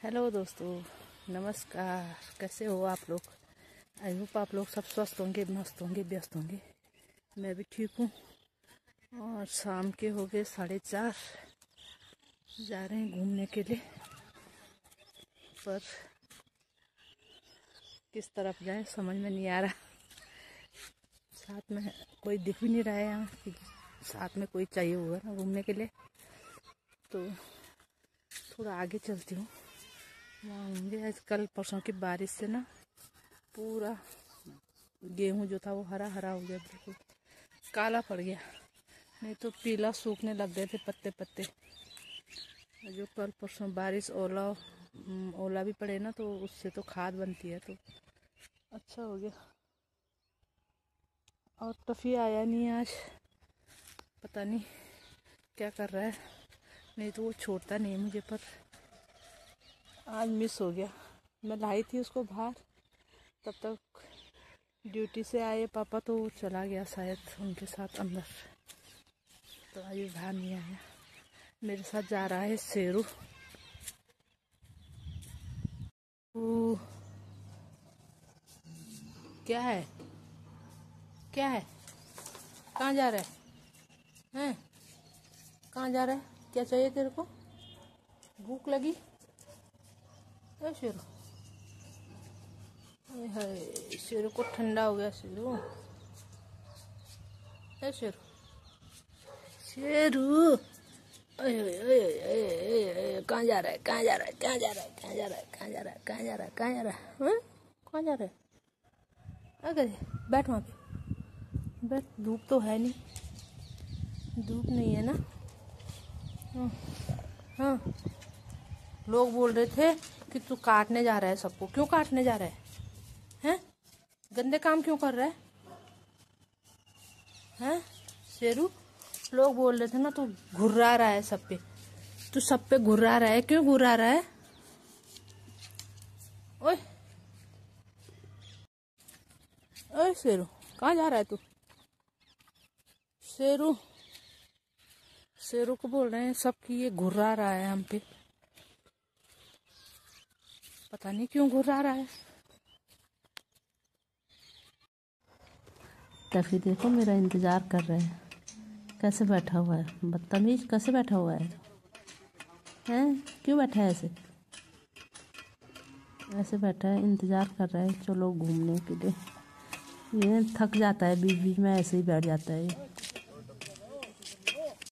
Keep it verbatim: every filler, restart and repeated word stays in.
Hello दोस्तों, नमस्कार। कैसे हो आप लोग? आई होप आप लोग सब स्वस्थ होंगे, मस्त होंगे, व्यस्त होंगे। मैं भी ठीक हूँ। और शाम के हो गए साढ़े चार, जा रहे हैं घूमने के लिए। पर किस तरफ जाएं समझ में नहीं आ रहा। साथ में कोई दिख भी नहीं रहा है यहाँ कि साथ में कोई चाहिए होगा ना घूमने के लिए। तो थोड़ा आगे चलती हूँ। वहाँ होंगे आज कल परसों की बारिश से ना पूरा गेहूं जो था वो हरा हरा हो गया, बिल्कुल काला पड़ गया। नहीं तो पीला सूखने लग गए थे पत्ते पत्ते। जो कल परसों बारिश ओला ओला भी पड़े ना, तो उससे तो खाद बनती है, तो अच्छा हो गया। और टफ़ी आया नहीं आज, पता नहीं क्या कर रहा है। नहीं तो वो छोड़ता नहीं मुझे, पर आज मिस हो गया। मैं लाई थी उसको बाहर, तब तक ड्यूटी से आए पापा तो चला गया शायद उनके साथ अंदर, तो अभी बाहर नहीं आया। मेरे साथ जा रहा है शेरू। ओ, क्या है क्या है कहाँ जा रहा है हैं? कहाँ जा रहा है? क्या चाहिए तेरे को? भूख लगी? ए शेरू, हाय शेरू को ठंडा हो गया। शेरू ए शेरू शेरू कहाँ जा रहा है? कहाँ जा रहा है? कहाँ जा रहा है? कहाँ जा रहा है? कहाँ जा रहा है? कहाँ जा रहा है? कहाँ जा रहा है? हैं? कहाँ जा रहा है? अगर बैठ वहाँ पे बैठ। धूप तो है नहीं, धूप नहीं है ना। हाँ हाँ। लोग बोल रहे थे कि तू काटने जा रहा है सबको। क्यों काटने जा रहा है? हैं? गंदे काम क्यों कर रहा है? हैं शेरू? लोग बोल रहे थे ना तू घुर्रा रहा है सब पे। तू सब पे घुर्रा रहा है, क्यों घुर्रा रहा है? ओए ओए शेरू, कहाँ जा रहा है तू? शेरू शेरू को बोल रहे हैं सब कि ये घुर्रा रहा है हम पे। पता नहीं क्यों घुर्रा रहा है। टफी देखो मेरा इंतजार कर रहा है, कैसे बैठा हुआ है, बदतमीज कैसे बैठा हुआ है हैं? क्यों बैठा है ऐसे? ऐसे बैठा है, इंतजार कर रहा है चलो घूमने के लिए। ये थक जाता है, बीच बीच में ऐसे ही बैठ जाता है।